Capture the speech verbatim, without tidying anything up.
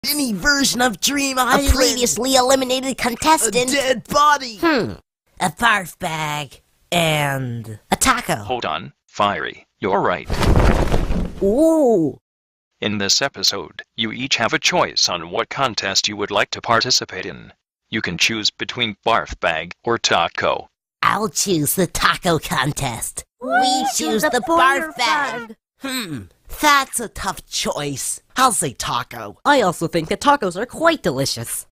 Mini version of Dream A Island. previously eliminated A contestant. dead body. Hmm. A barf bag. And a taco. Hold on, Fiery, you're right. Ooh. In this episode, you each have a choice on what contest you would like to participate in. You can choose between barf bag or taco. I'll choose the taco contest. We choose the barf bag. Hmm, that's a tough choice. I'll say taco. I also think that tacos are quite delicious.